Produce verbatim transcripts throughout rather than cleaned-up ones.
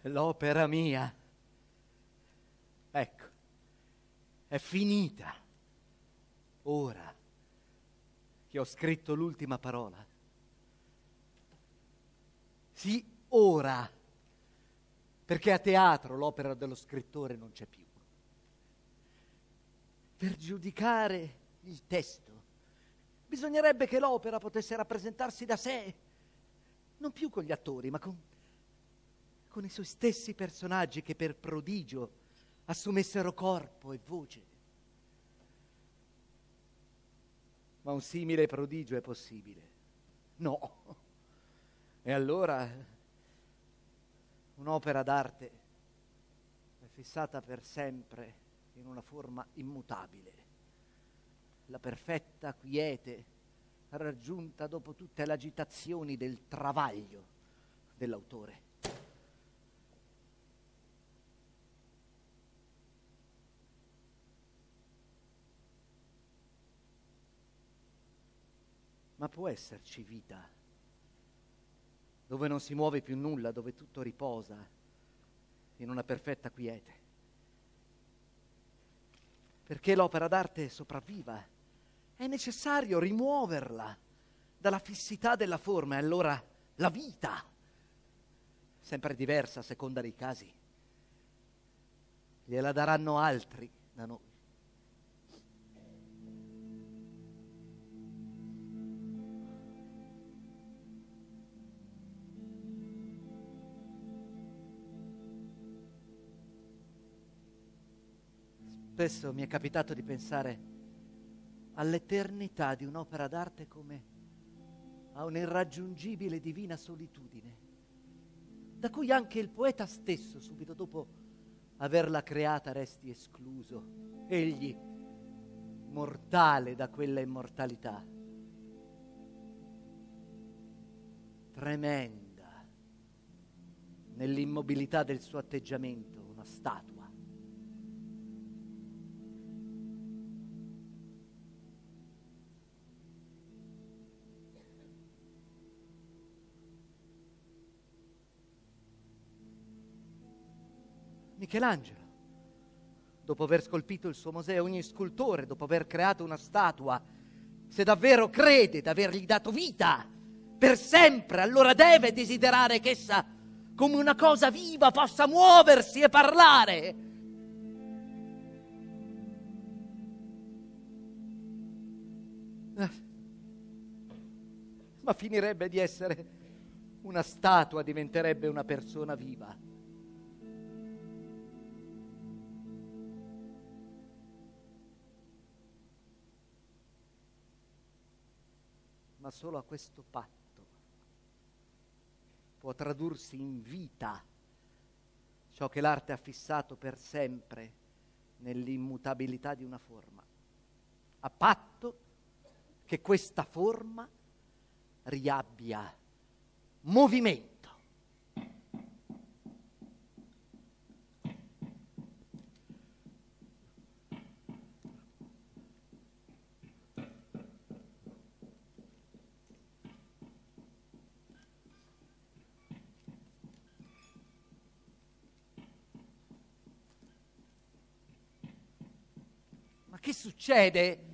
l'opera mia, ecco, è finita. Ora che ho scritto l'ultima parola. Sì, ora, perché a teatro l'opera dello scrittore non c'è più. Per giudicare il testo bisognerebbe che l'opera potesse rappresentarsi da sé, non più con gli attori, ma con, con i suoi stessi personaggi che per prodigio assumessero corpo e voce. Ma un simile prodigio è possibile? No. E allora un'opera d'arte è fissata per sempre in una forma immutabile, la perfetta quiete raggiunta dopo tutte le agitazioni del travaglio dell'autore. Ma può esserci vita dove non si muove più nulla, dove tutto riposa in una perfetta quiete? Perché l'opera d'arte sopravviva è necessario rimuoverla dalla fissità della forma, e allora la vita, sempre diversa a seconda dei casi, gliela daranno altri da noi. Spesso mi è capitato di pensare all'eternità di un'opera d'arte come a un'irraggiungibile divina solitudine, da cui anche il poeta stesso, subito dopo averla creata, resti escluso, egli, mortale da quella immortalità. Tremenda nell'immobilità del suo atteggiamento, una statua. Michelangelo, dopo aver scolpito il suo Mosè, ogni scultore, dopo aver creato una statua, se davvero crede di avergli dato vita per sempre, allora deve desiderare che essa, come una cosa viva, possa muoversi e parlare. Ma finirebbe di essere una statua, diventerebbe una persona viva. Ma solo a questo patto può tradursi in vita ciò che l'arte ha fissato per sempre nell'immutabilità di una forma, a patto che questa forma riabbia movimento. Che succede?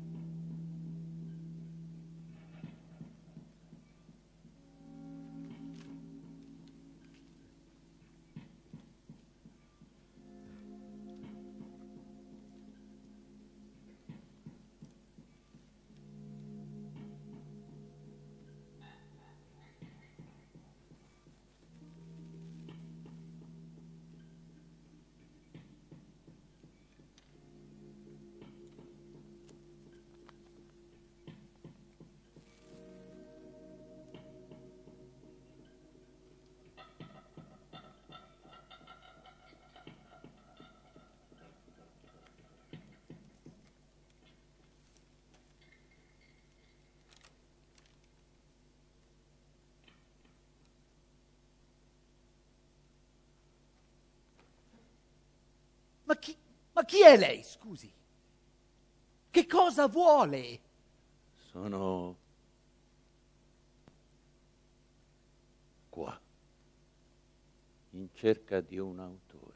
Ma chi, ma chi è lei, scusi? Che cosa vuole? Sono qua, in cerca di un autore.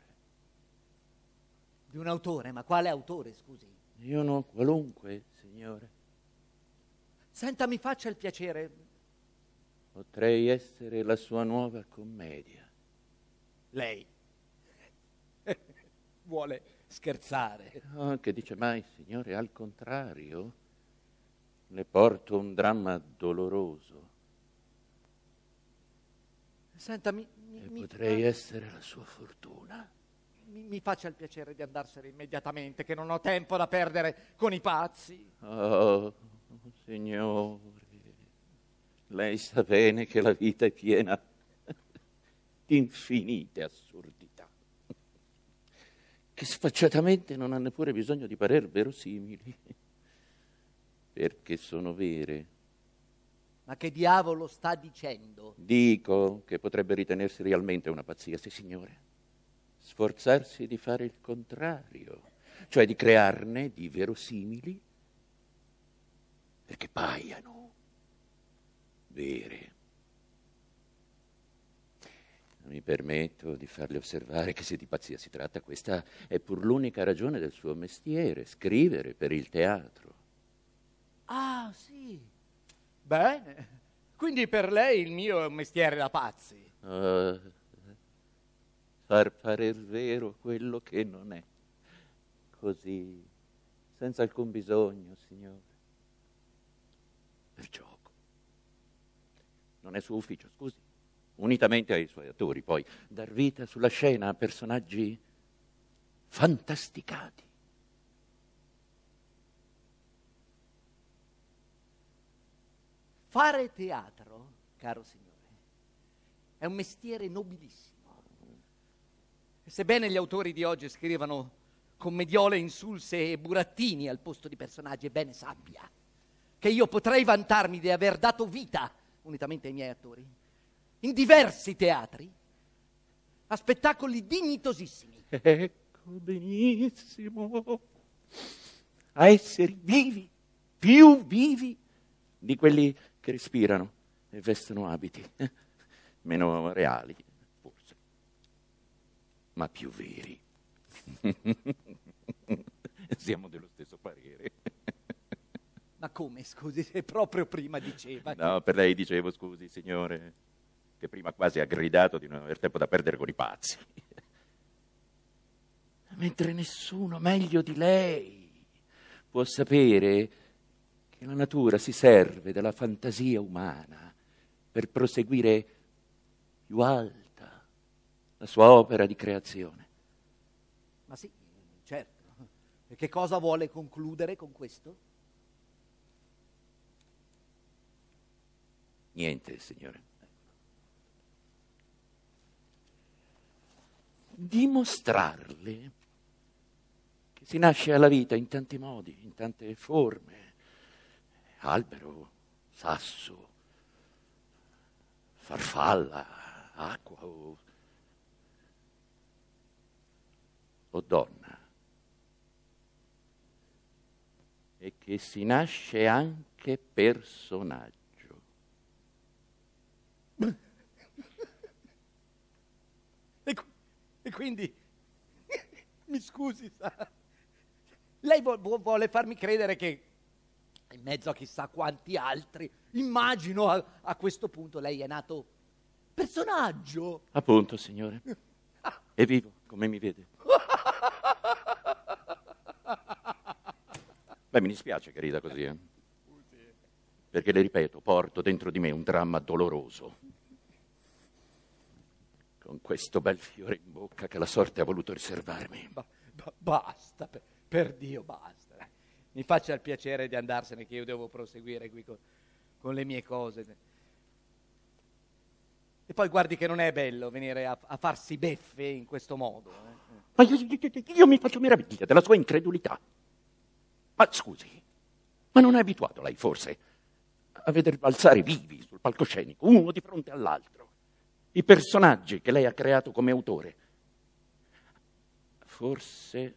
Di un autore? Ma quale autore, scusi? Io no, qualunque, signore. Senta, mi faccia il piacere. Potrei essere la sua nuova commedia. Lei vuole scherzare? No, che dice mai, signore, al contrario, le porto un dramma doloroso. Senta, mi, mi, e mi potrei fa... essere la sua fortuna. Mi, mi faccia il piacere di andarsene immediatamente, che non ho tempo da perdere con i pazzi. Oh, signore, lei sa bene che la vita è piena di infinite assurdità, che sfacciatamente non ha neppure bisogno di parer verosimili, perché sono vere. Ma che diavolo sta dicendo? Dico che potrebbe ritenersi realmente una pazzia, sì signore, sforzarsi di fare il contrario, cioè di crearne di verosimili perché paiano vere. Mi permetto di farle osservare che se di pazzia si tratta, questa è pur l'unica ragione del suo mestiere, scrivere per il teatro. Ah, sì. Bene. Quindi per lei il mio è un mestiere da pazzi. Uh, far parer vero quello che non è. Così, senza alcun bisogno, signore. Per gioco. Non è suo ufficio, scusi. Unitamente ai suoi attori, poi dar vita sulla scena a personaggi fantasticati. Fare teatro, caro signore, è un mestiere nobilissimo. E sebbene gli autori di oggi scrivano commediole insulse e burattini al posto di personaggi, ebbene sappia che io potrei vantarmi di aver dato vita, unitamente ai miei attori, in diversi teatri, a spettacoli dignitosissimi. Ecco benissimo, a esseri vivi, più vivi di quelli che respirano e vestono abiti, eh? Meno reali, forse, ma più veri. Siamo dello stesso parere. Ma come, scusi, se proprio prima diceva... No, per lei dicevo, scusi, signore, che prima quasi ha gridato di non aver tempo da perdere con i pazzi. Mentre nessuno meglio di lei può sapere che la natura si serve della fantasia umana per proseguire più alta la sua opera di creazione. Ma sì, certo. E che cosa vuole concludere con questo? Niente, signore. Dimostrarle che si nasce alla vita in tanti modi, in tante forme. Albero, sasso, farfalla, acqua o, o donna. E che si nasce anche personaggio. E, e quindi, mi scusi, sa, lei vu- vu- vuole farmi credere che in mezzo a chissà quanti altri, immagino a, a questo punto lei è nato personaggio. Appunto, signore. È vivo, come mi vede. Beh, mi dispiace che rida così, eh? Perché, le ripeto, porto dentro di me un dramma doloroso. Con questo bel fiore in bocca che la sorte ha voluto riservarmi. Ba- ba- basta, per, per Dio, basta. Mi faccia il piacere di andarsene, che io devo proseguire qui con, con le mie cose. E poi guardi che non è bello venire a, a farsi beffe in questo modo. Eh? Ma io, io, io mi faccio meraviglia della sua incredulità. Ma scusi, ma non è abituato lei forse a veder balzare vivi sul palcoscenico, uno di fronte all'altro, i personaggi che lei ha creato come autore? Forse...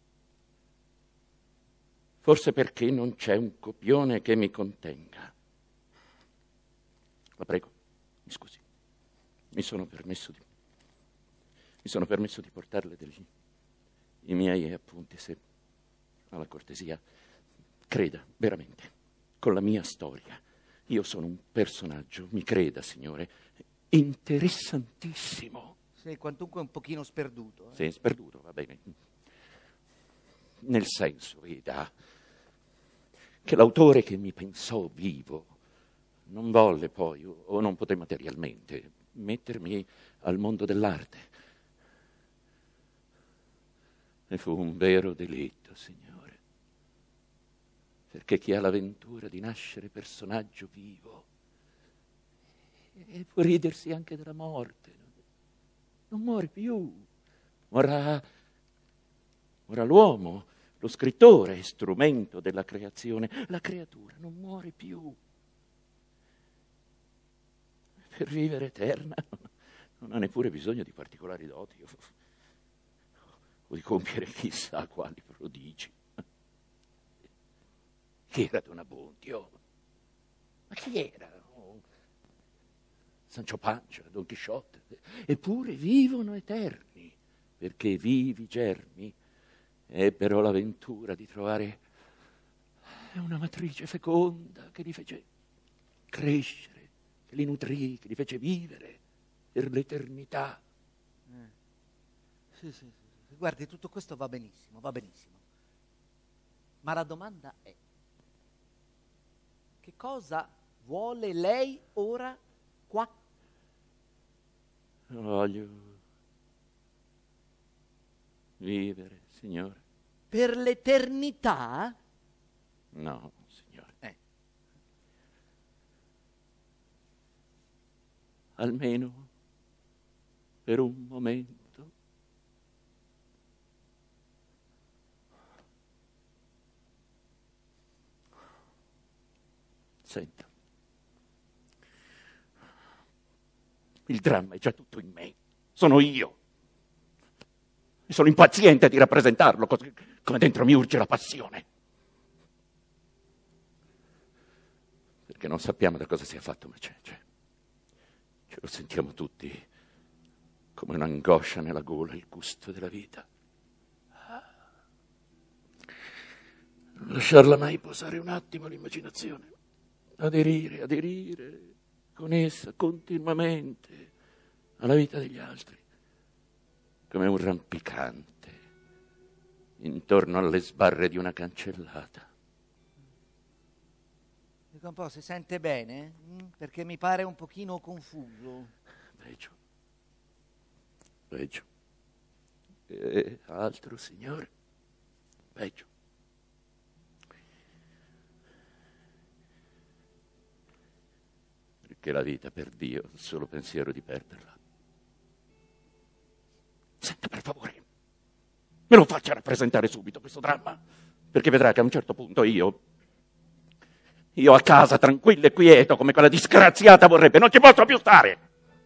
Forse perché non c'è un copione che mi contenga. La prego, mi scusi, mi sono permesso di, mi sono permesso di portarle degli, i miei appunti, se alla cortesia creda, veramente, con la mia storia. Io sono un personaggio, mi creda, signore, interessantissimo. Sei quantunque un pochino sperduto. Eh? Sì, sperduto, va bene. Nel senso, veda, che l'autore che mi pensò vivo non volle poi, o non poté materialmente, mettermi al mondo dell'arte. E fu un vero delitto, signore, perché chi ha l'avventura di nascere personaggio vivo e può ridersi anche della morte, non muore più, morrà, morrà l'uomo, lo scrittore, strumento della creazione, la creatura non muore più. Per vivere eterna non ha neppure bisogno di particolari doti o di compiere chissà quali prodigi. Chi era Don Abbondio? Ma chi era? Oh, Sancho Panza, Don Chisciotte. Eppure vivono eterni, perché vivi germi ebbero l'avventura di trovare una matrice feconda che li fece crescere, che li nutrì, che li fece vivere per l'eternità. Eh. Sì, sì, sì. Guardi, tutto questo va benissimo, va benissimo. Ma la domanda è: che cosa vuole lei ora qua? Voglio vivere, signore. Per l'eternità? No, signore. Eh. Almeno per un momento. Senta, il dramma è già tutto in me, sono io. E sono impaziente di rappresentarlo, così come dentro mi urge la passione. Perché non sappiamo da cosa sia fatto, ma c'è, c'è. Ce lo sentiamo tutti come un'angoscia nella gola, il gusto della vita. Non lasciarla mai posare un attimo l'immaginazione. Aderire, aderire con essa continuamente alla vita degli altri, come un rampicante intorno alle sbarre di una cancellata. Dico un po', si sente bene? Mm? Perché mi pare un pochino confuso. Peggio, peggio. E altro, signore, peggio. Che la vita, per Dio, il solo pensiero di perderla. Senta, per favore, me lo faccia rappresentare subito questo dramma, perché vedrà che a un certo punto io, io a casa, tranquillo e quieto, come quella disgraziata vorrebbe, non ci posso più stare.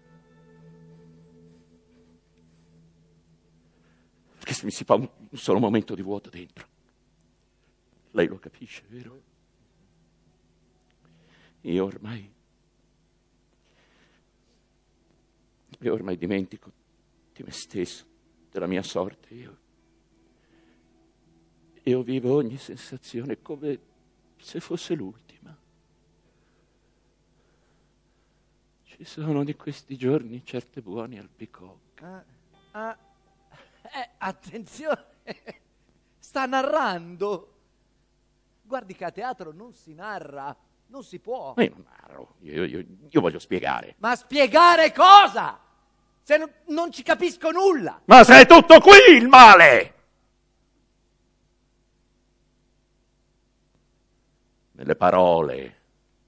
Perché se mi si fa un, un solo momento di vuoto dentro, lei lo capisce, vero? Io ormai... Io ormai dimentico di me stesso, della mia sorte. Io, io vivo ogni sensazione come se fosse l'ultima. Ci sono di questi giorni certe buone albicocche. Ah, ah, eh, attenzione, sta narrando. Guardi che a teatro non si narra, non si può. Ma io non narro, io, io, io voglio spiegare. Ma spiegare cosa? Se non, non ci capisco nulla. Ma se è tutto qui il male! Nelle parole.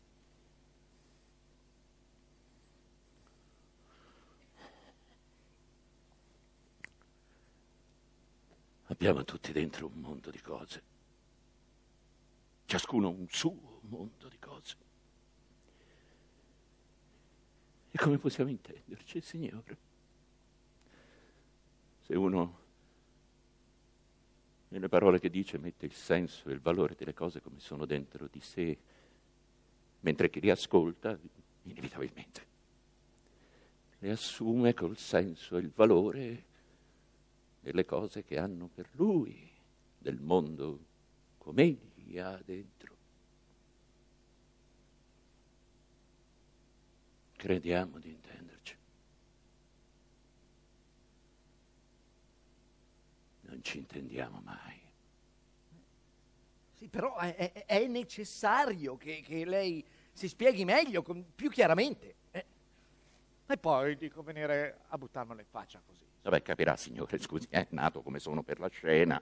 Abbiamo tutti dentro un mondo di cose. Ciascuno un suo mondo di cose. E come possiamo intenderci, Signore? Se uno, nelle parole che dice, mette il senso e il valore delle cose come sono dentro di sé, mentre chi li ascolta, inevitabilmente, le assume col senso e il valore e le cose che hanno per lui, del mondo com'egli ha dentro. Crediamo di intenderci. Non ci intendiamo mai. Sì, però è, è- è necessario che, che lei si spieghi meglio, con- più chiaramente. Eh. E poi dico venire a buttarmelo in faccia così. Vabbè, capirà, signore, scusi, è nato come sono per la scena.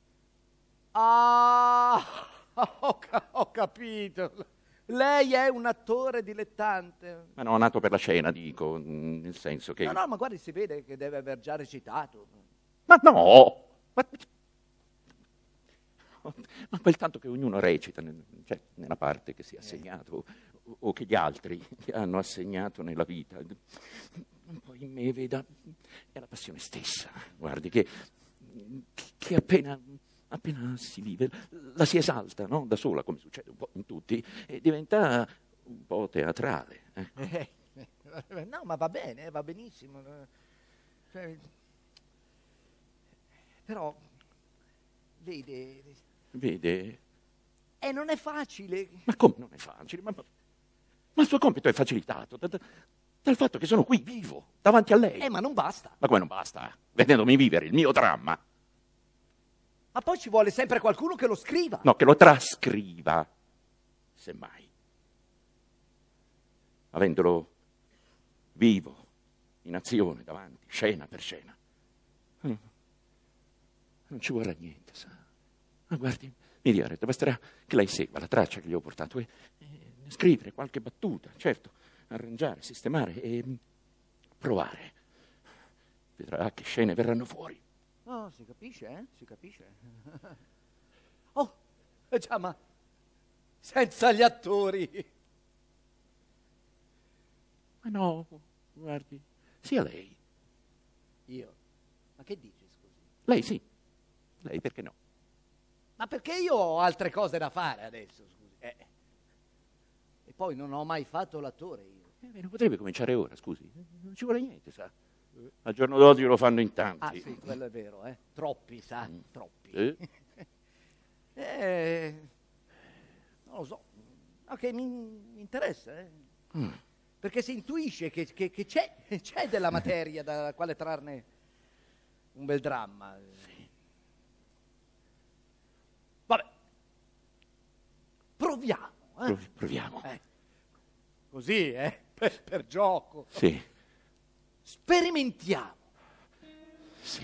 Ah, ho, ca- ho capito. Lei è un attore dilettante. Ma no, nato per la scena, dico, nel senso che... No, no, ma guardi, si vede che deve aver già recitato. Ma no! Ma, ma quel tanto che ognuno recita, nel- cioè, nella parte che si è assegnato, o, o che gli altri gli hanno assegnato nella vita. Poi in me, veda, è la passione stessa, guardi, che, che appena, appena si vive, la si esalta, no? Da sola, come succede un po' in tutti, e diventa un po' teatrale. eh. Eh, eh, no, ma va bene, va benissimo. Cioè, però, vede, Vede? e non è facile. Ma come non è facile? Ma, ma il suo compito è facilitato da- da- dal fatto che sono qui vivo, davanti a lei. Eh, ma non basta. Ma come non basta? Vedendomi vivere il mio dramma. Ma poi ci vuole sempre qualcuno che lo scriva. No, che lo trascriva, semmai. Avendolo vivo, in azione, davanti, scena per scena. Mm. Non ci vorrà niente, sa. Ma guardi, mi dia retta, basterà che lei segua la traccia che gli ho portato e, e scrivere qualche battuta, certo, arrangiare, sistemare e provare. Vedrà che scene verranno fuori. Oh, si capisce, eh? Si capisce. Oh, eh già, ma senza gli attori. Ma no, guardi, sia lei. Io? Ma che dici, scusi? Lei sì, lei perché no? Ma perché io ho altre cose da fare adesso, scusi? Eh. E poi non ho mai fatto l'attore io. Eh, non potrebbe cominciare ora, scusi. Non ci vuole niente, sa. Al giorno d'oggi lo fanno in tanti. Ah sì, quello è vero, eh? Troppi, sa? Mm. Troppi. Eh? Eh, non lo so. Ok, mi, mi interessa, eh? Mm. Perché si intuisce che, che- che c'è, c'è della materia dalla quale trarne un bel dramma. Vabbè, proviamo. Eh? Prov- Proviamo. Eh, Così, eh? Per, per gioco. Sì, Sperimentiamo. sì.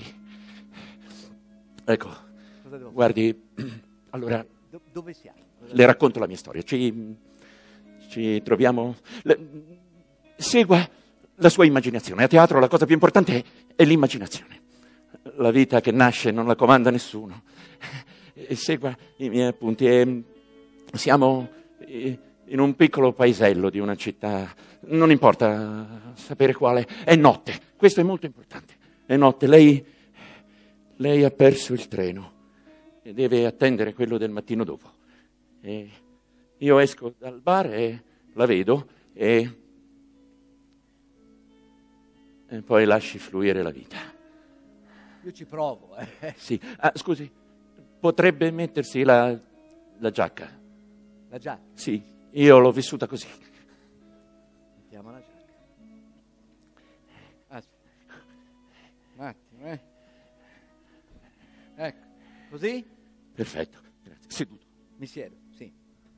Ecco, Cosa devo fare? guardi, allora Do- dove siamo? Cosa- le racconto la mia storia. Ci, ci troviamo... le- segua la sua immaginazione. A teatro la cosa più importante è, è l'immaginazione. La vita che nasce non la comanda nessuno. E segua i miei appunti. E siamo eh, in un piccolo paesello di una città, non importa sapere quale, è notte. Questo è molto importante. È notte. Lei, lei ha perso il treno e deve attendere quello del mattino dopo. E io esco dal bar e la vedo e, e poi lasci fluire la vita. Io ci provo, eh. Sì, ah, scusi, potrebbe mettersi la, la giacca? La giacca. Sì, io l'ho vissuta così. Mettiamo la giacca. Aspetta. Un attimo, eh. Ecco, così? Perfetto, grazie. Seduto. Mi siedo, sì.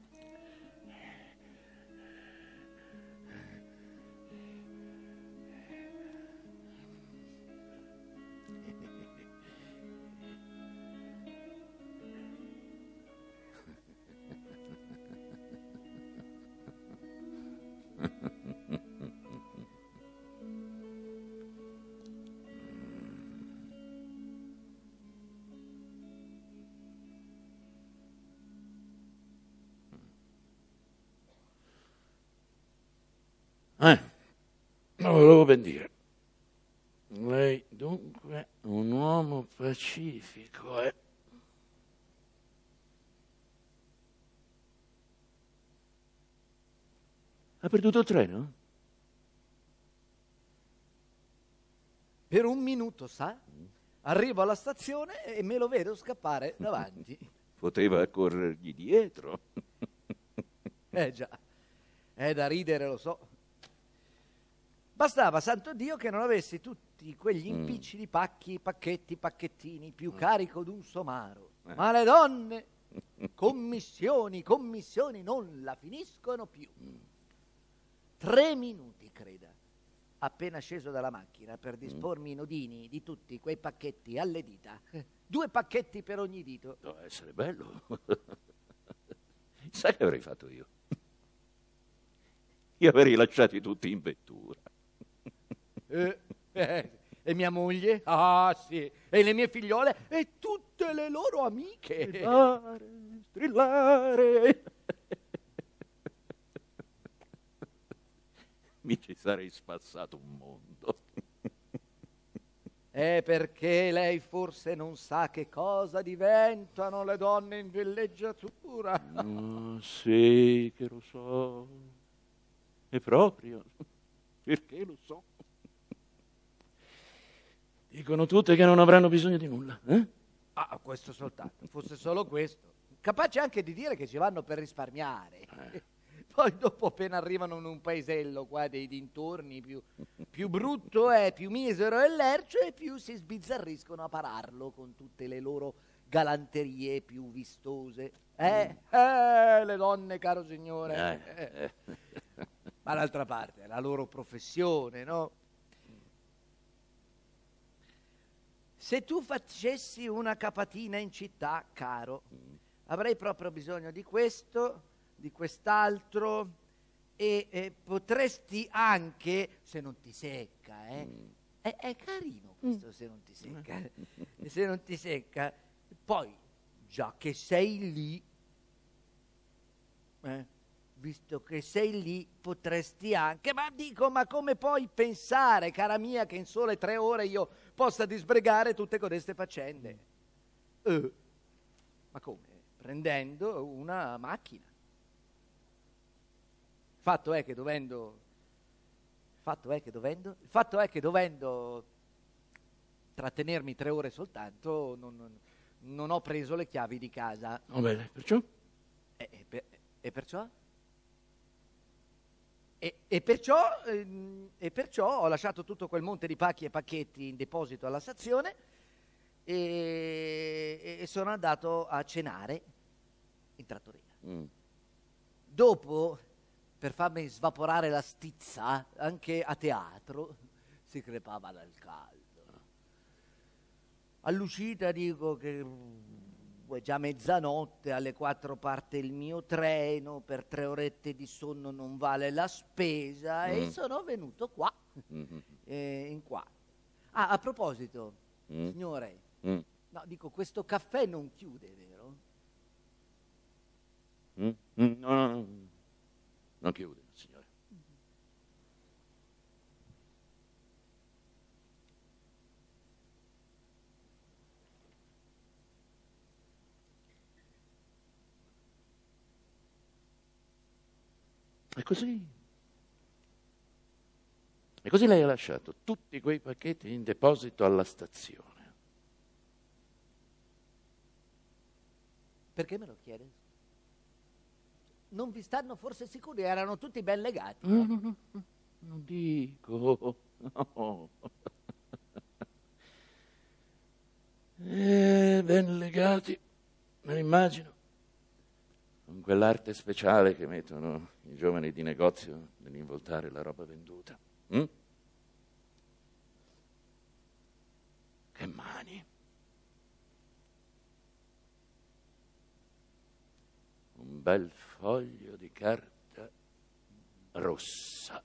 Eh, lo volevo ben dire. Lei dunque un uomo pacifico, eh? Ha perduto il treno? Per un minuto, sa? arrivo alla stazione e me lo vedo scappare davanti. Poteva corrergli dietro. Eh già, è da ridere, lo so. Bastava, santo Dio, che non avessi tutti quegli impicci di pacchi, pacchetti, pacchettini, più carico d'un somaro. Eh. Ma le donne, commissioni, commissioni, non la finiscono più. Tre minuti, creda, appena sceso dalla macchina per dispormi i nodini di tutti quei pacchetti alle dita. Due pacchetti per ogni dito. Doveva essere bello. Sai che avrei fatto io? Io avrei lasciati tutti in vettura. Eh, eh, e mia moglie? Ah, sì. E le mie figliole? E tutte le loro amiche. Strillare, strillare. Mi ci sarei spassato un mondo. È perché lei forse non sa che cosa diventano le donne in villeggiatura. Oh, sì, che lo so. È proprio. Perché lo so. Dicono tutte che non avranno bisogno di nulla. Eh? Ah, questo soltanto. Fosse solo questo. Capace anche di dire che ci vanno per risparmiare. Eh. Poi dopo appena arrivano in un paesello qua dei dintorni più, più brutto è, più misero è lercio e più si sbizzarriscono a pararlo con tutte le loro galanterie più vistose. Eh, eh, le donne, caro signore. Eh, eh. Ma d'altra parte è la loro professione, no? Se tu facessi una capatina in città, caro, avrei proprio bisogno di questo, di quest'altro e eh, potresti anche, se non ti secca, eh, Mm. è, è carino questo se non ti secca, se non ti secca, poi già che sei lì, eh, visto che sei lì, potresti anche, ma dico, ma come puoi pensare, cara mia, che in sole tre ore io possa disbregare tutte codeste faccende? Eh, ma come? Prendendo una macchina. Il fatto è che dovendo, il fatto è che dovendo, il fatto è che dovendo trattenermi tre ore soltanto, non, non, non ho preso le chiavi di casa. Oh, bene, perciò? E, e, per- e perciò? E, e perciò, ehm, e perciò ho lasciato tutto quel monte di pacchi e pacchetti in deposito alla stazione e, e sono andato a cenare in trattoria. Mm. Dopo, per farmi svaporare la stizza, anche a teatro, si crepava dal caldo. All'uscita dico che mm, è già mezzanotte, alle quattro parte il mio treno, per tre orette di sonno non vale la spesa Mm. e sono venuto qua, Mm. eh, in qua. Ah, a proposito, Mm. signore, Mm. no, dico, questo caffè non chiude, vero? Mm. Mm. No, no, no. Non chiude, signore. E così. E così lei ha lasciato tutti quei pacchetti in deposito alla stazione. Perché me lo chiede? Non vi stanno forse sicuri? Erano tutti ben legati. No, no, no, no, non dico. No. Eh, ben legati, me lo immagino. Con quell'arte speciale che mettono i giovani di negozio nell'involtare la roba venduta. Mm? Che mani. Un bel foglio di carta rossa,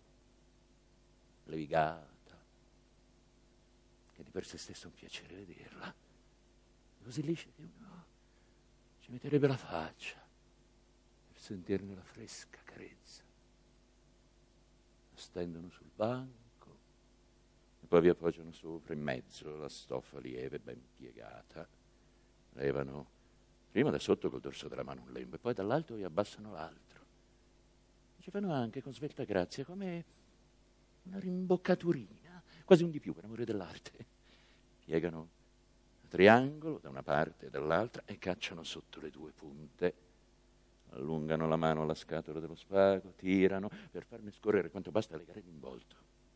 levigata, che di per sé stesso è un piacere vederla. Così liscia che uno ci metterebbe la faccia per sentirne la fresca carezza. La stendono sul banco e poi vi appoggiano sopra in mezzo la stoffa lieve ben piegata. Levano prima da sotto col dorso della mano un lembo e poi dall'alto vi abbassano l'altro. Ci fanno anche con svelta grazia come una rimboccaturina, quasi un di più per amore dell'arte. piegano a triangolo da una parte e dall'altra e cacciano sotto le due punte, allungano la mano alla scatola dello spago, tirano per farne scorrere quanto basta a legare l'involto.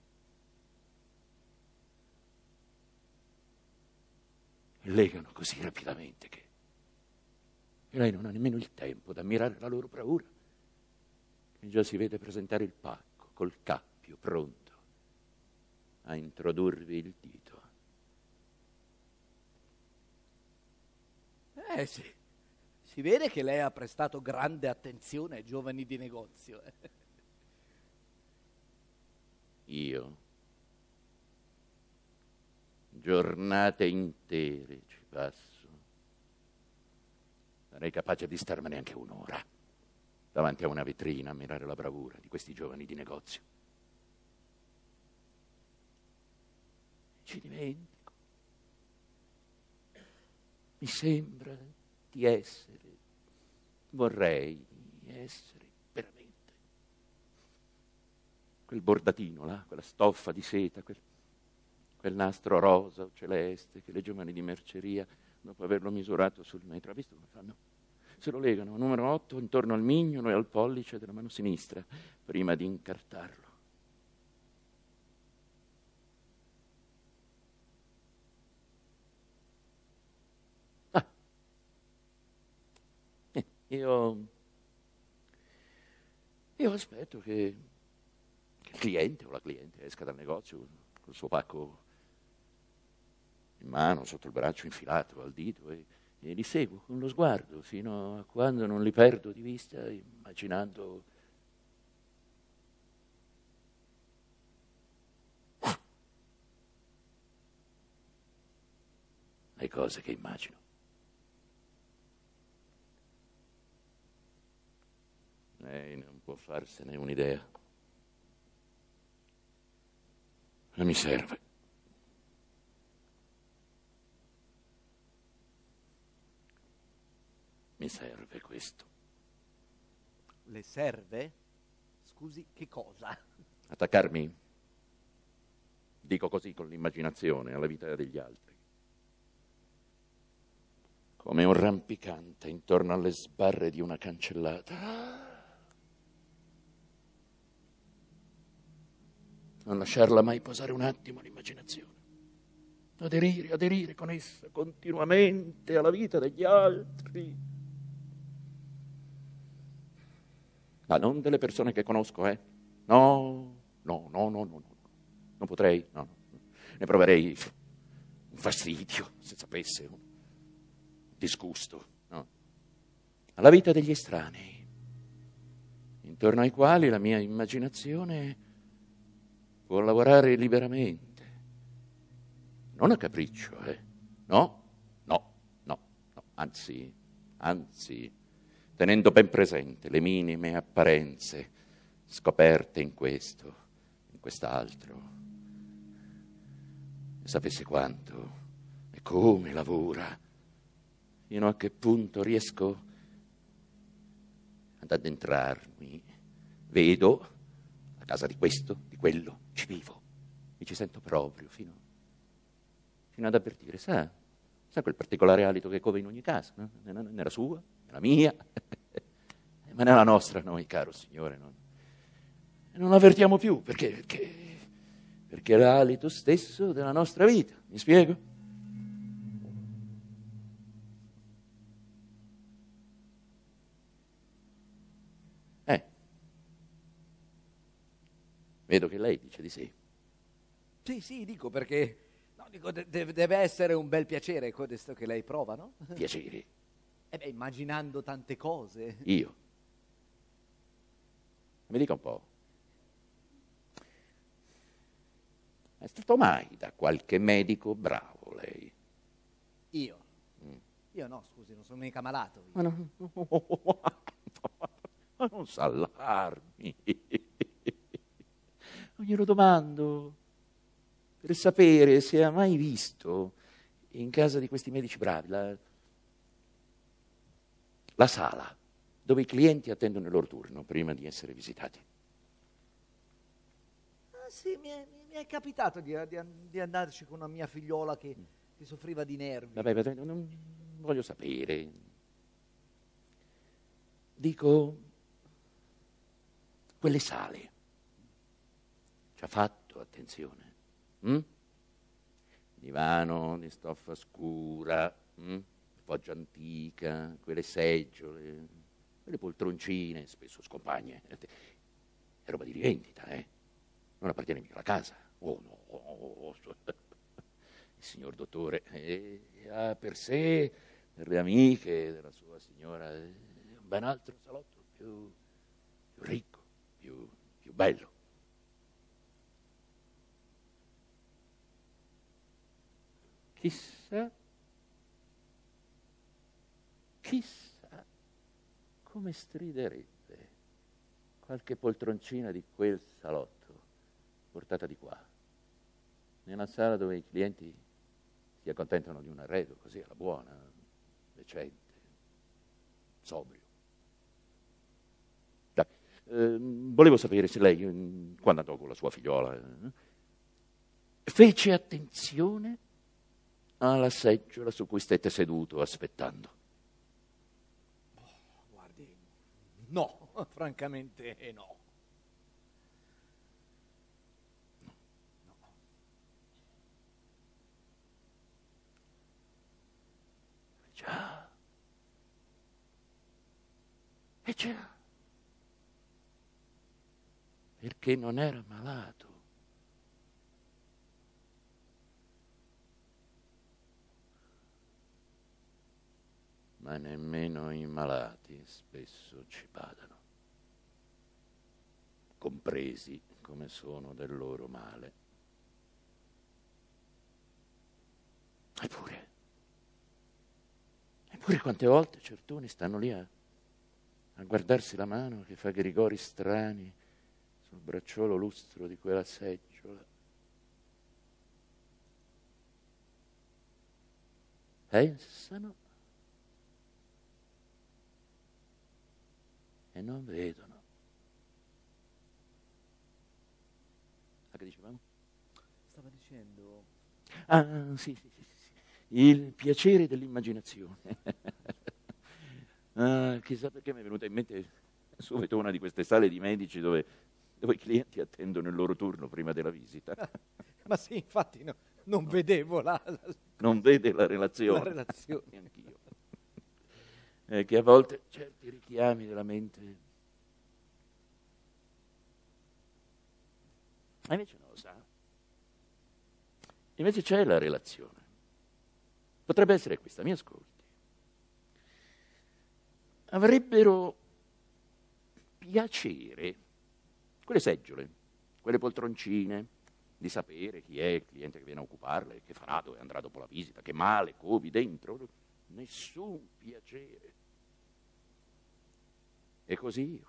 E legano così rapidamente che e lei non ha nemmeno il tempo d'ammirare la loro bravura, che già si vede presentare il pacco col cappio pronto a introdurvi il dito. Eh sì, si vede che lei ha prestato grande attenzione ai giovani di negozio. Eh. Io, giornate intere ci passo. Sarei capace di starmene anche un'ora davanti a una vetrina a mirare la bravura di questi giovani di negozio. Ci dimentico. Mi sembra di essere, vorrei essere veramente quel bordatino là, quella stoffa di seta, quel, quel nastro rosa o celeste che le giovani di merceria, dopo averlo misurato sul metro, ha visto come fanno? Se lo legano a numero otto intorno al mignolo e al pollice della mano sinistra, prima di incartarlo. Ah. Eh, io... Io aspetto che, che il cliente o la cliente esca dal negozio col suo pacco in mano, sotto il braccio infilato al dito e, e li seguo con lo sguardo fino a quando non li perdo di vista, immaginando le cose che immagino. Lei non può farsene un'idea. Ma mi serve. Mi serve questo. Le serve? Scusi, che cosa? Attaccarmi, dico così con l'immaginazione, alla vita degli altri. Come un rampicante intorno alle sbarre di una cancellata. Non lasciarla mai posare un attimo l'immaginazione. Aderire, aderire con essa continuamente alla vita degli altri. Ma non delle persone che conosco, eh? No, no, no, no, no, no. Non potrei, no, no. Ne proverei un fastidio, se sapesse, un disgusto, no? Alla vita degli estranei, intorno ai quali la mia immaginazione può lavorare liberamente. Non a capriccio, eh? No, no, no, no. Anzi, anzi, tenendo ben presente le minime apparenze scoperte in questo, in quest'altro. E sapesse quanto e come lavora, fino a che punto riesco ad addentrarmi. Vedo la casa di questo, di quello, ci vivo, mi ci sento proprio fino, fino ad avvertire, sa, sa quel particolare alito che cova in ogni casa, no? Nella sua, nella mia, ma nella nostra noi, caro Signore, non, non avvertiamo più, perché, perché, perché è l'alito stesso della nostra vita, mi spiego? Eh, vedo che lei dice di sì. Sì, sì, dico perché no, dico, de- deve essere un bel piacere questo che lei prova, no? Piaceri. Eh beh, immaginando tante cose. Io? Mi dica un po'. È stato mai da qualche medico bravo lei? Io? Mm. Io no, scusi, non sono mica malato. Ma no, ma non s'allarmi. Glielo domando per sapere se ha mai visto in casa di questi medici bravi la, la sala dove i clienti attendono il loro turno prima di essere visitati. Ah, sì, mi è, mi è capitato di, di, di andarci con una mia figliola che che soffriva di nervi. Vabbè, vabbè, non voglio sapere. Dico, quelle sale. Ci ha fatto attenzione. Hm? Divano di stoffa scura, hm? Foggia antica, quelle seggiole, quelle poltroncine, spesso scompagne. È roba di rivendita, eh? Non appartiene mica alla casa. Oh no, oh, oh. Il signor dottore eh, ha per sé, per le amiche della sua signora, eh, un ben altro salotto più, più ricco, più, più bello. Chissà, chissà come striderebbe qualche poltroncina di quel salotto portata di qua, nella sala dove i clienti si accontentano di un arredo così alla buona, decente, sobrio. Dai, eh, volevo sapere se lei, quando andò con la sua figliola, eh, fece attenzione alla seggiola su cui stette seduto aspettando. Oh, guardi, no, francamente no. No. No. Già. E già. Perché non era malato. Ma nemmeno i malati spesso ci badano, compresi come sono del loro male. Eppure, eppure quante volte certuni stanno lì a, a guardarsi la mano che fa grigori strani sul bracciolo lustro di quella seggiola. Pensano e non vedono. Ah, che dicevamo? Stava dicendo... Ah, sì, sì, sì, sì. Il piacere dell'immaginazione. Ah, chissà perché mi è venuta in mente subito una di queste sale di medici dove, dove i clienti attendono il loro turno prima della visita. Ah, ma sì, infatti no, non vedevo la... la non vede la relazione. La relazione. Neanch'io. Eh, che a volte certi richiami della mente... Ma invece non lo sa. Invece c'è la relazione. Potrebbe essere questa, mi ascolti. Avrebbero piacere, quelle seggiole, quelle poltroncine, di sapere chi è il cliente che viene a occuparle, che farà, dove andrà dopo la visita, che male, covi dentro. Nessun piacere. E così io.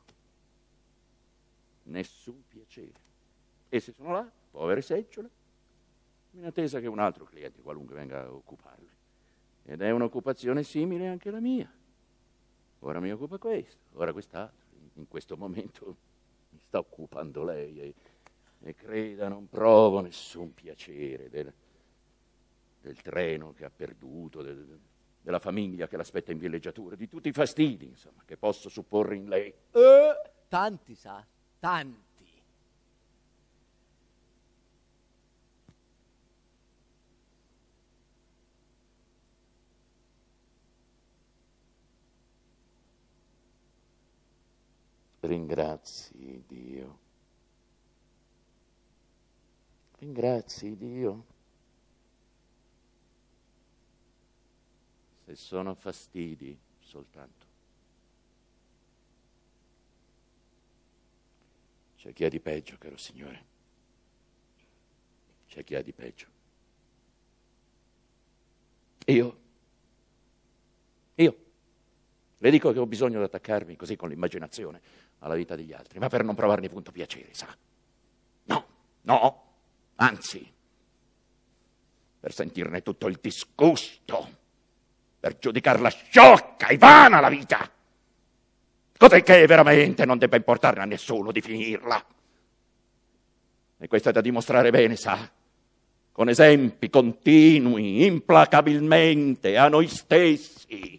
Nessun piacere. E se sono là, povere seggiole, in attesa che un altro cliente qualunque venga a occuparle. Ed è un'occupazione simile anche la mia. Ora mi occupa questo, ora quest'altro. In questo momento mi sta occupando lei e, e creda, non provo nessun piacere del, del treno che ha perduto, del, della famiglia che l'aspetta in villeggiatura, di tutti i fastidi, insomma, che posso supporre in lei. Eh, tanti, sa, tanti. Ringrazi Dio. Ringrazi Dio. Se sono fastidi soltanto. C'è chi ha di peggio, caro Signore. C'è chi ha di peggio. Io, io, le dico che ho bisogno di attaccarmi così con l'immaginazione alla vita degli altri, ma per non provarne punto piacere, sa? No, no, anzi, per sentirne tutto il disgusto, per giudicarla sciocca e vana la vita, così che veramente non debba importarne a nessuno di finirla. E questo è da dimostrare bene, sa? con esempi continui, implacabilmente, a noi stessi.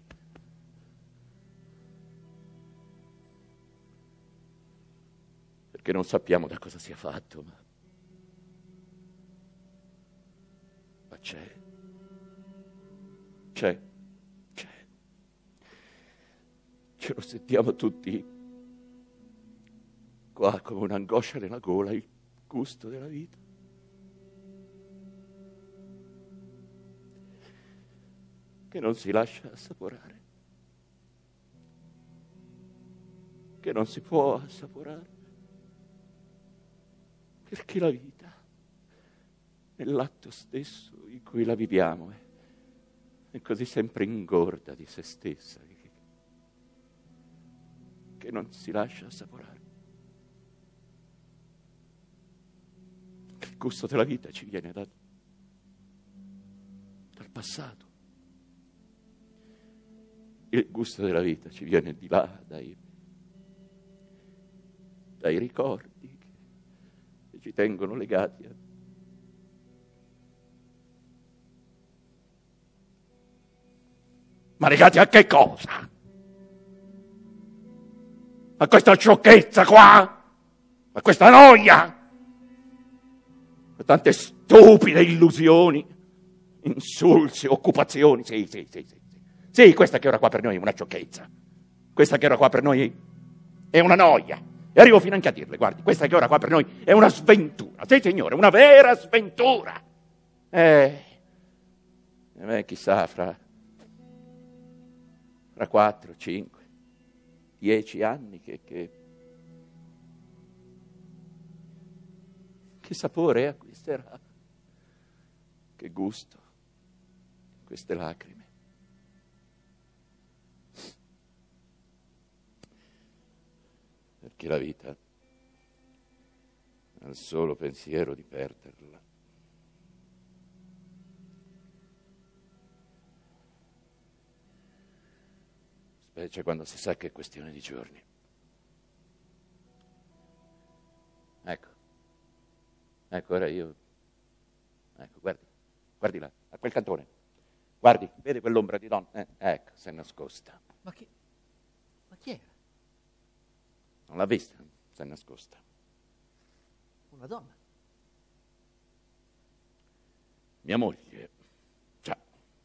Perché non sappiamo da cosa sia fatto, ma, ma c'è, c'è, c'è. Ce lo sentiamo tutti qua come un'angoscia nella gola, il gusto della vita. Che non si lascia assaporare, che non si può assaporare, perché la vita, nell'atto stesso in cui la viviamo, è, è così sempre ingorda di se stessa, che, che non si lascia assaporare. Il gusto della vita ci viene da, dal passato. Il gusto della vita ci viene di là, dai, dai ricordi che, che ci tengono legati a... Ma legati a che cosa? A questa sciocchezza qua? A questa noia? A tante stupide illusioni, insulsi, occupazioni? Sì, sì, sì, sì. Sì, questa che ora qua per noi è una sciocchezza. Questa che ora qua per noi è una noia. E arrivo fino anche a dirle, guardi, questa che ora qua per noi è una sventura. Sì, signore, una vera sventura. Eh, eh chissà, fra, fra quattro, cinque, dieci anni che, che, che sapore acquisterà, che gusto, queste lacrime. Perché la vita ha il solo pensiero di perderla. Specie quando si sa che è questione di giorni. Ecco, ecco, ora io, ecco, guardi, guardi là, a quel cantone, guardi, vede quell'ombra di donna? Eh, ecco, si è nascosta. Ma chi, ma chi era? Non l'ha vista, si è nascosta. Una donna? Mia moglie. Cioè.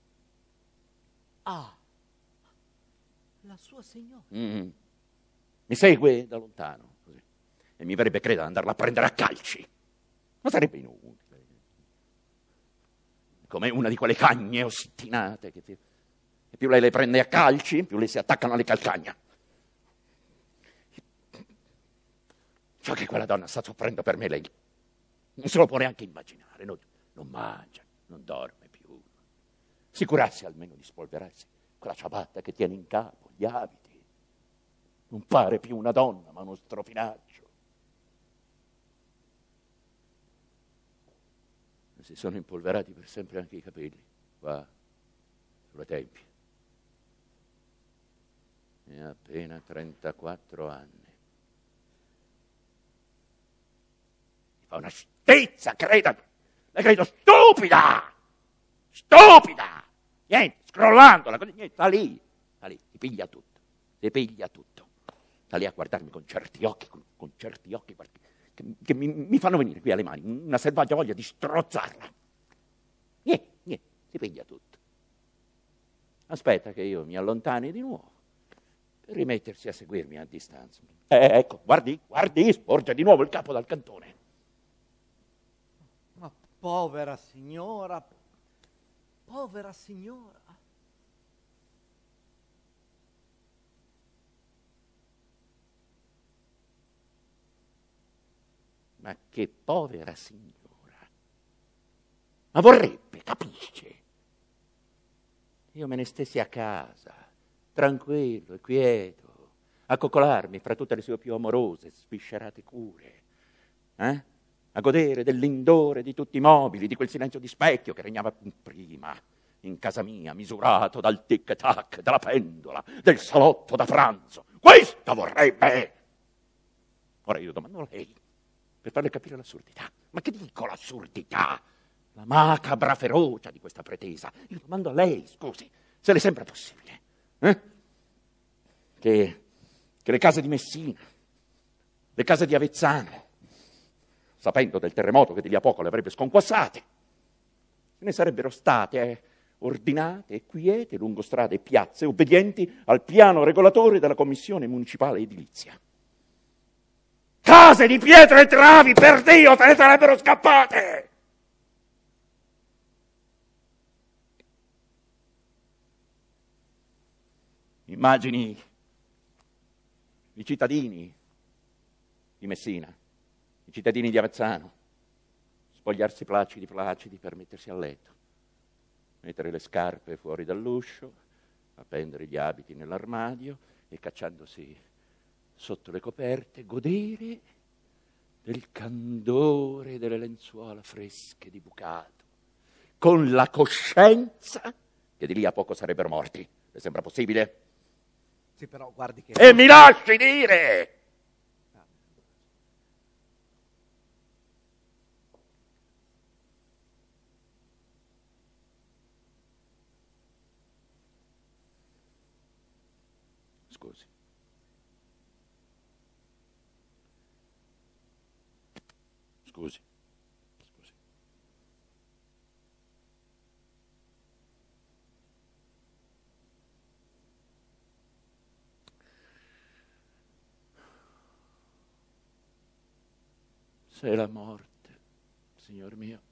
Ah, la sua signora. Mm. Mi segue da lontano, così. E mi verrebbe, credo, ad andarla a prendere a calci. Ma sarebbe inutile. Come una di quelle cagne ostinate che, che più lei le prende a calci, più le si attaccano alle calcagna. Ciò che quella donna sta soffrendo per me, lei non se lo può neanche immaginare. Non, non mangia, non dorme più. Si curasse almeno di spolverarsi quella ciabatta che tiene in capo, gli abiti. Non pare più una donna, ma uno strofinaggio. Si sono impolverati per sempre anche i capelli, qua, sulle tempie. E ha appena trentaquattro anni. Fa una stizza, credo, la credo stupida, stupida, niente, scrollandola, niente, sta lì, sta lì, si piglia tutto, si piglia tutto, sta lì a guardarmi con certi occhi, con, con certi occhi che, che mi, mi fanno venire qui alle mani, una selvaggia voglia di strozzarla, niente, niente, si piglia tutto, aspetta che io mi allontani di nuovo, per rimettersi a seguirmi a distanza, eh, ecco, guardi, guardi, sporge di nuovo il capo dal cantone. Povera signora, povera signora. Ma che povera signora. Ma vorrebbe, capisce? Io me ne stessi a casa, tranquillo e quieto, a coccolarmi fra tutte le sue più amorose, sviscerate cure, eh? A godere dell'indore di tutti i mobili, di quel silenzio di specchio che regnava prima in casa mia, misurato dal tic-tac della pendola, del salotto da pranzo. Questo vorrebbe! Ora io domando a lei, per farle capire l'assurdità. Ma che dico l'assurdità? la macabra ferocia di questa pretesa. Io domando a lei, scusi, se le sembra possibile, eh? che, che le case di Messina, le case di Avezzano, sapendo del terremoto che di lì a poco le avrebbe sconquassate, se ne sarebbero state eh, ordinate e quiete lungo strade e piazze, obbedienti al piano regolatore della Commissione Municipale Edilizia. Case di pietra e travi, per Dio, se ne sarebbero scappate! Immagini i cittadini di Messina, i cittadini di Avezzano, spogliarsi placidi placidi per mettersi a letto, mettere le scarpe fuori dall'uscio, appendere gli abiti nell'armadio e, cacciandosi sotto le coperte, godere del candore delle lenzuola fresche di bucato, con la coscienza che di lì a poco sarebbero morti. Le sembra possibile? Sì, però guardi che... E mi lasci dire! Scusi. Scusi. Scusi. Se la morte, signor mio,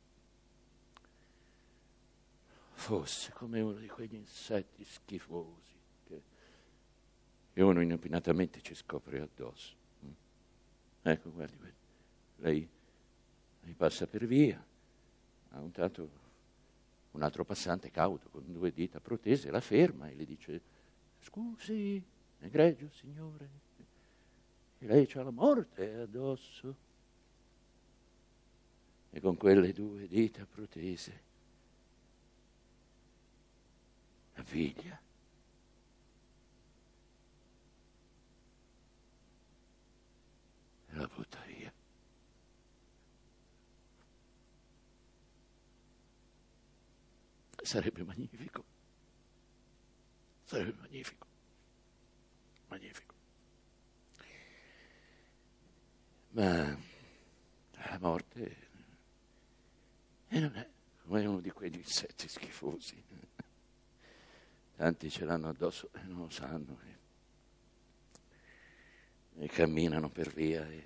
fosse come uno di quegli insetti schifosi che, che uno inopinatamente ci scopre addosso. Ecco, guardi, guardi. Lei, lei passa per via, a un tanto un altro passante cauto con due dita protese la ferma e le dice: scusi, egregio signore, e lei c'ha la morte addosso. E con quelle due dita protese la figlia e la butta via. Sarebbe magnifico, sarebbe magnifico, magnifico. Ma la morte e non è come uno di quegli insetti schifosi. Tanti ce l'hanno addosso e non lo sanno. E, e camminano per via e,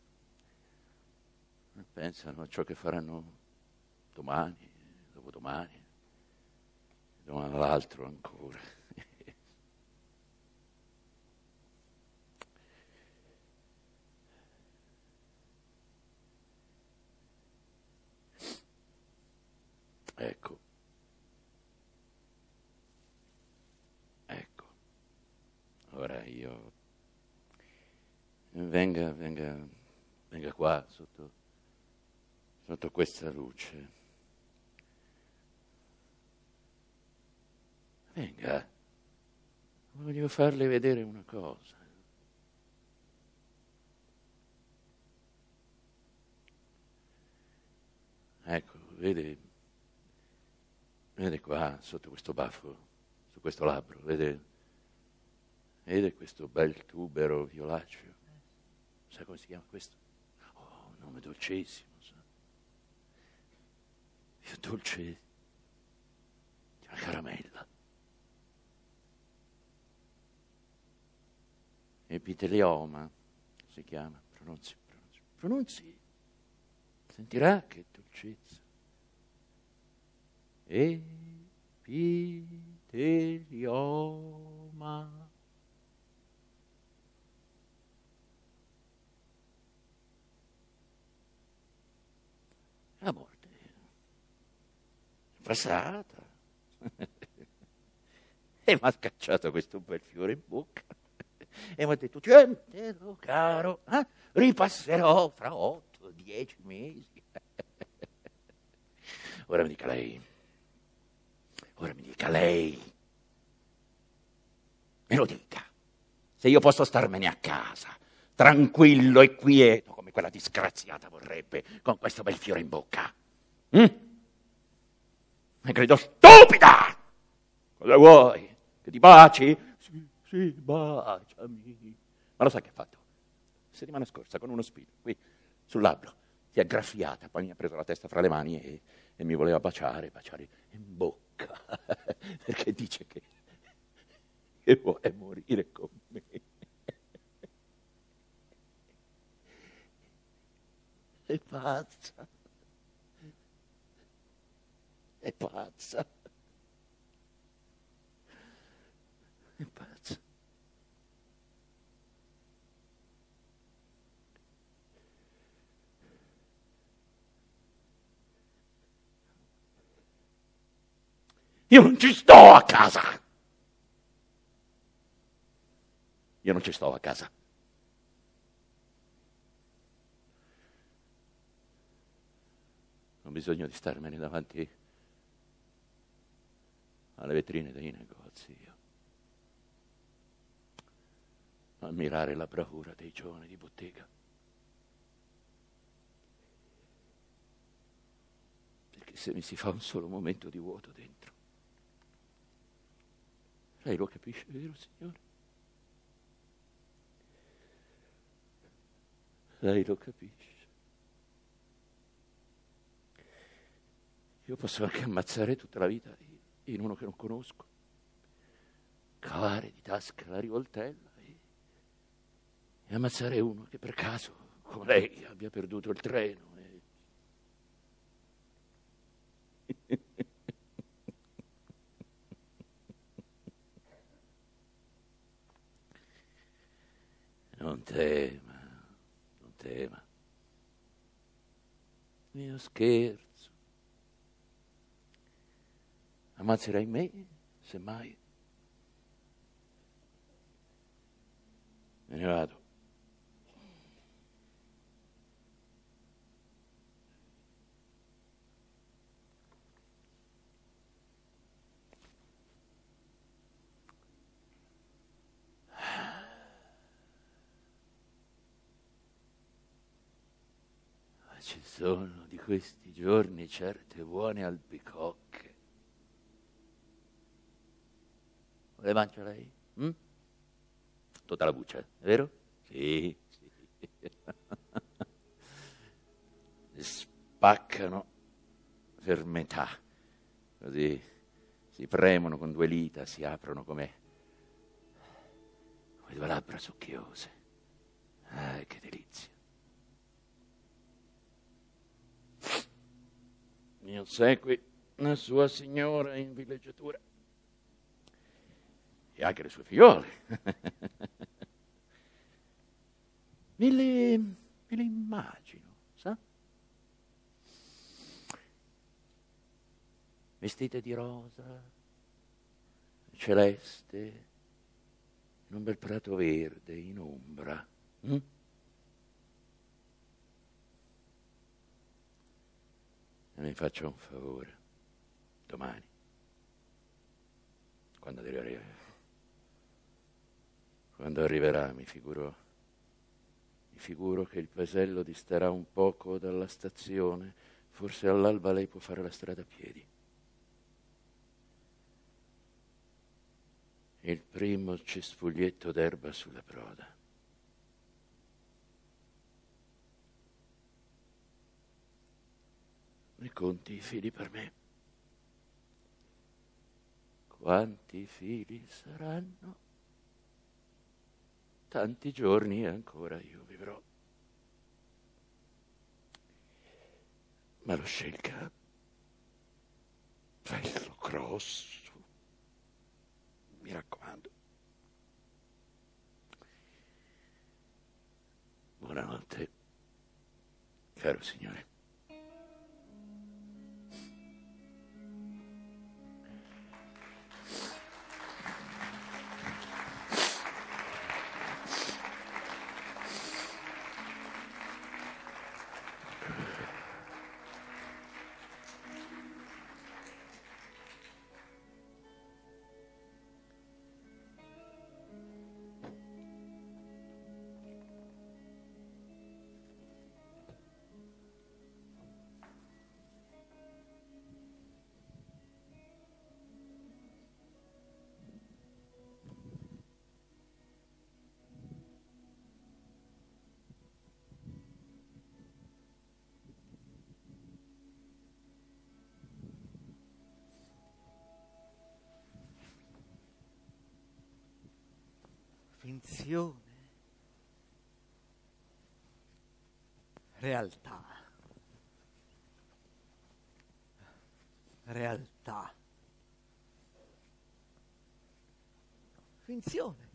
e pensano a ciò che faranno domani, dopodomani, domani all'altro ancora. Ecco, ecco, ora io, venga, venga, venga qua sotto, sotto questa luce, venga, voglio farle vedere una cosa. Ecco, vede... Vede qua, sotto questo baffo, su questo labbro, vede, vede questo bel tubero violaceo. Sa come si chiama questo? Oh, un nome dolcissimo, sa. Più dolce di una caramella. Epitelioma si chiama, pronunzi, pronunzi, pronunzi. Sentirà che dolcezza. Epitelioma. La morte è passata e mi ha scacciato questo bel fiore in bocca e mi ha detto: tientelo caro, eh? Ripasserò fra otto dieci mesi. Ora mi dica lei. Ora mi dica lei, me lo dica, se io posso starmene a casa, tranquillo e quieto, come quella disgraziata vorrebbe, con questo bel fiore in bocca. Mm? Mi gridò: stupida! Cosa vuoi? Che ti baci? Sì, sì, baciami. Ma lo sai che ha fatto? Settimana scorsa con uno spillo qui sul labbro si è graffiata, poi mi ha preso la testa fra le mani e, e mi voleva baciare, baciare in bocca, perché dice che, che vuole morire con me. È pazza, è pazza, è pazza. Io non ci sto a casa. Io non ci sto a casa. Ho bisogno di starmene davanti alle vetrine dei negozi, io. Ammirare la bravura dei giovani di bottega. Perché se mi si fa un solo momento di vuoto dentro. Lei lo capisce, vero, signore? Lei lo capisce. Io posso anche ammazzare tutta la vita in uno che non conosco, cavare di tasca la rivoltella e, e ammazzare uno che per caso, come lei, abbia perduto il treno. E... Non tema, non tema. Io scherzo. Ammazzerai me, semmai. Me ne vado. Ma ci sono di questi giorni certe buone albicocche. Le mangia lei? Hm? Tutta la buccia, è vero? Sì, sì. Spaccano per metà, così si premono con due dita, si aprono come, come due labbra succhiose. Ah, che delizia. Io segui la sua signora in villeggiatura. E anche le sue figliole. me, le, me le immagino, sa? Vestite di rosa, celeste, in un bel prato verde, in ombra. Hm? E mi faccia un favore, domani, quando arriverà. Quando arriverà, mi figuro, mi figuro che il paesello disterà un poco dalla stazione. Forse all'alba lei può fare la strada a piedi. Il primo cespuglietto d'erba sulla proda. Mi conti i fili per me? Quanti fili saranno? Tanti giorni e ancora io vivrò. Ma lo scelga bello grosso, mi raccomando. Buonanotte, caro signore. finzione, realtà, realtà, finzione.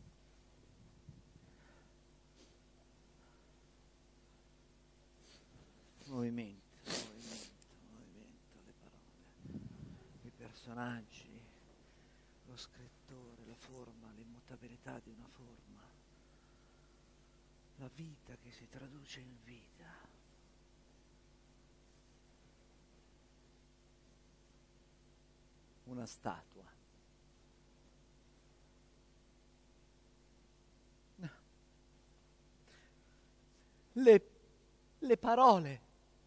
Movimento, movimento, movimento, le parole, i personaggi, lo scrittore, la forma, l'immutabilità di una forma, la vita che si traduce in vita. Una statua. No. Le, le parole.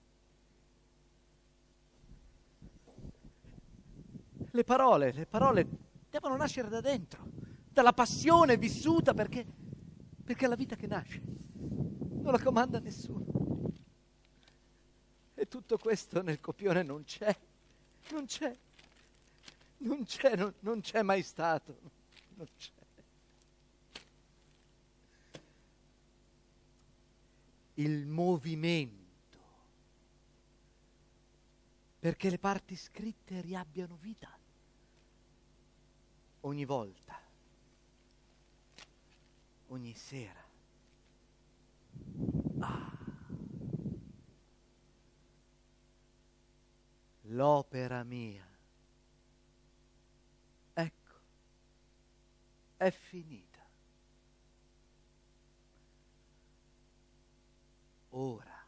Le parole, le parole devono nascere da dentro, dalla passione vissuta, perché, perché è la vita che nasce, non la comanda nessuno. E tutto questo nel copione non c'è, non c'è, non c'è, non, non c'è mai stato, non c'è. Il movimento, perché le parti scritte riabbiano vita. Ogni volta, ogni sera. Ah. L'opera mia, ecco, è finita. Ora